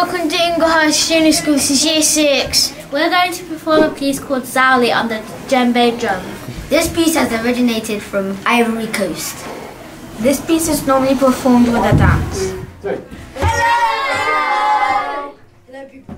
Welcome to Inglehurst Junior School, this is Year 6. We're going to perform a piece called Zaoli on the Djembe drum. This piece has originated from Ivory Coast. This piece is normally performed with a dance. Hello! Hello people.